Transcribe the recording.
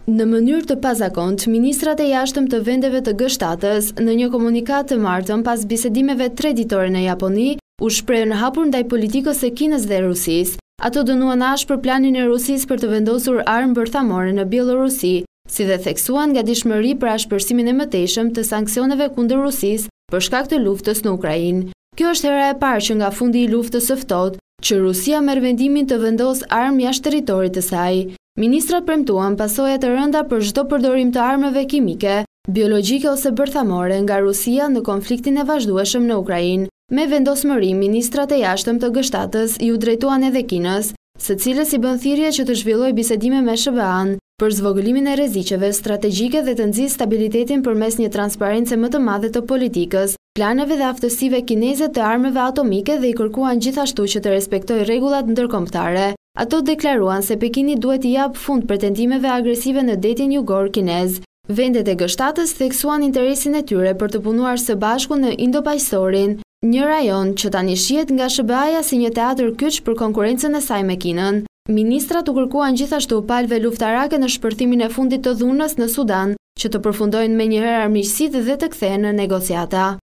Në mënyrë të pazakontë, ministrat e jashtëm të vendeve të G7-s, në një komunikat të martën pas bisedimeve 3 ditore në Japoni, u shprehën hapur ndaj politikës së Kinës dhe Rusisë. Ato dënuan ashpër planin e Rusisë për të vendosur armë bërthamore në Bielorusi, si dhe theksuan gatishmëri për ashpërsimin e mëtejshëm të sanksioneve kundër Rusisë për shkak të luftës në Ukrainë. Kjo është hera e parë që nga fundi i luftës së ftohtë që Rusia merr vendimin të vendosë armë jashtë territorit të saj. Ministrat premtuan pasoja të rënda për çdo përdorim të armëve kimike, biologjike ose bërthamore nga Rusia në konfliktin e vazhdueshëm në Ukrainë. Me vendosmëri, ministrat e jashtëm të G7-s ju drejtuan edhe Kinës, së cilës i bën thirrje që të zhvillojë bisedime me SBA-n për zvogëlimin e rreziqeve strategjike dhe të nxjisë stabilitetin përmes një transparence më të madhe të politikës, planeve dhe aftësive kineze të armëve atomike dhe i kërkuan gjithashtu që të respektojë rregullat ndërkombëtare. Ato deklaruan se Pekini duhet i jap fund pretendimeve agresive në detin jugor kinez. Vendet e G7-s theksuan interesin e tyre për të punuar së bashku në Indo-Paqësorin, një rajon që tani shihet nga SBA-ja si një teatër kyç për konkurrencën e saj me Kinën. Ministrat u kërkuan gjithashtu palëve luftarake në shpërthimin e fundit të dhunës në Sudan, që të përfundojnë menjëherë armiqësitë dhe të kthehen në negociata.